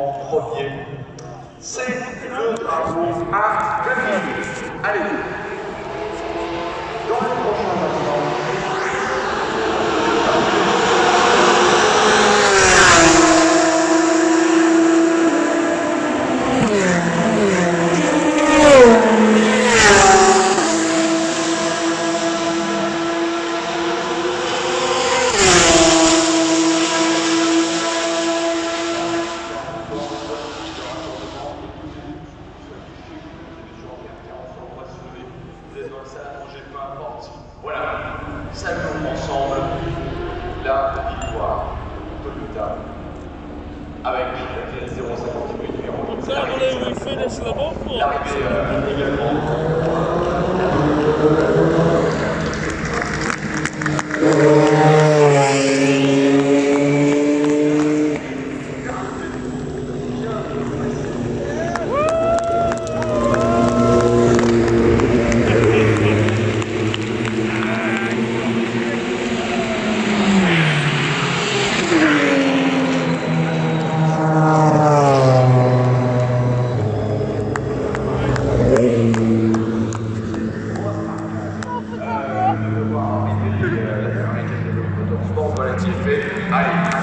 en premier. C'est le drapeau à gagner. Allez, dans le prochain instant. Voilà, saluons ensemble la victoire Toyota avec la 058 numéro 8. L'arrivée également. Voilà, il fait. Allez.